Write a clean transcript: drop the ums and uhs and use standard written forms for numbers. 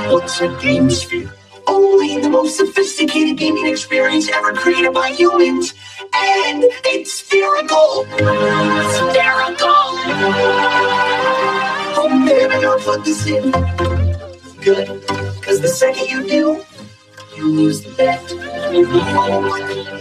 What's a game sphere? Only the most sophisticated gaming experience ever created by humans. And it's spherical. Spherical. Oh man, I gotta plug this in. Good, because the second you do, you lose the bet.